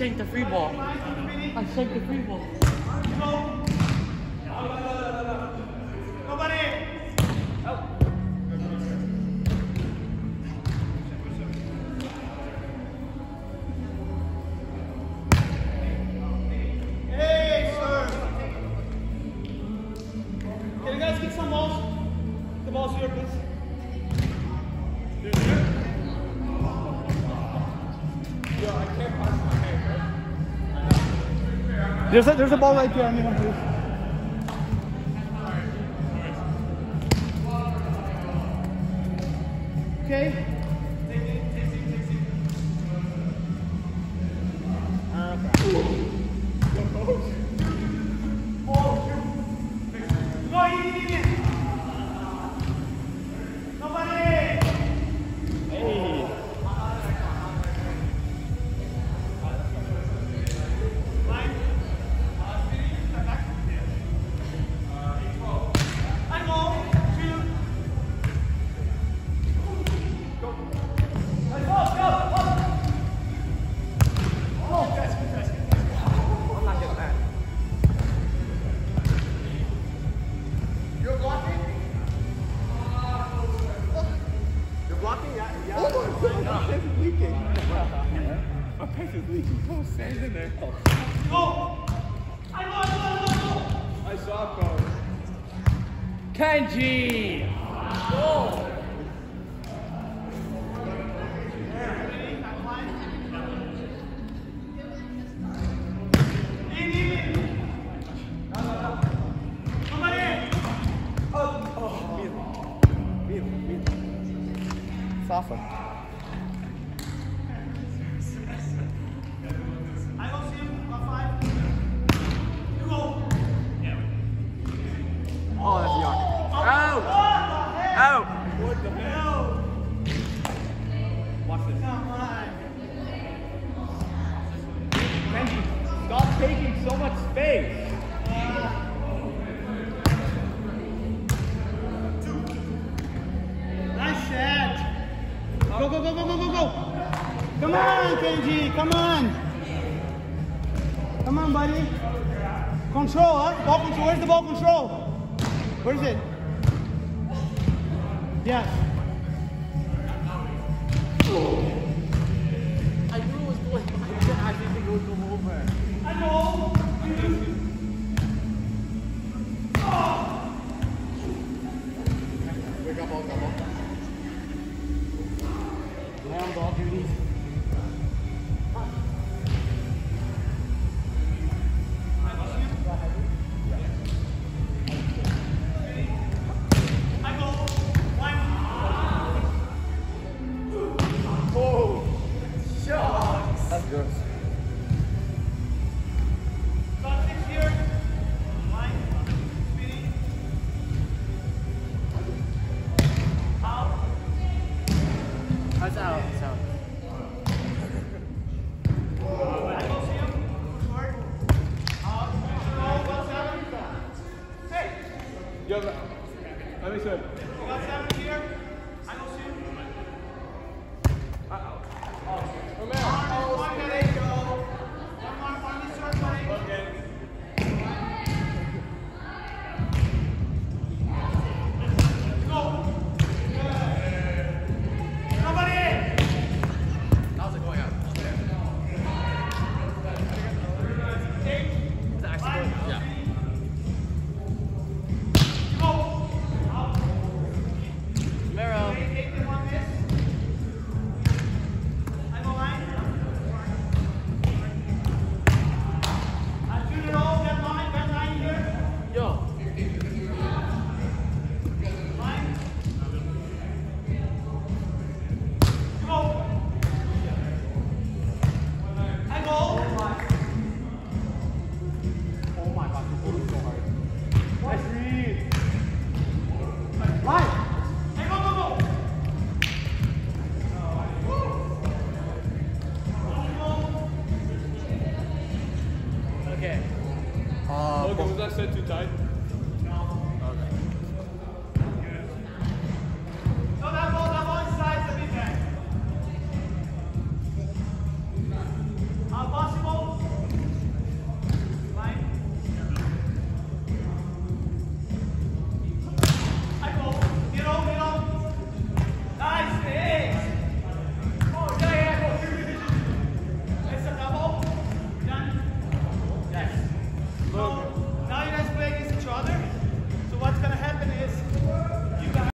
shanked the free ball. I shanked the free ball. Nobody! Oh. Hey, sir! Can you guys get some balls? The balls here, please. There's a ball right there. Anyone, please? Okay. Kenji! Oh. Sasha. Oh, that's young. Out! Out! What the hell? Watch this. Come on. Kenji, stop taking so much space. Nice set. Go, go, go, go, go, go, go. Come on, Kenji. Come on. Come on, buddy. Control, huh? Ball control. Where's the ball control? Where is it? Yes. I knew it was going. I didn't think it would go over. I know. Wake up, ball, come on. Land ball duties. That's good. That's out. That's out. Hey! Yo, let me see. You got 7 here? I don't see him. Romero. One minute, go. One minute, start playing. Okay. Go. Nobody in. How's it going out? It's actually going, yeah. Go. Out. Romero. Take them on this. I'm aligned. Shoot it all. That line here. Yo. Line. Go. I go. Oh my god, this is so hard. Nice read. Line. Hey, go, go, go. Okay. Logan, was that set too tight?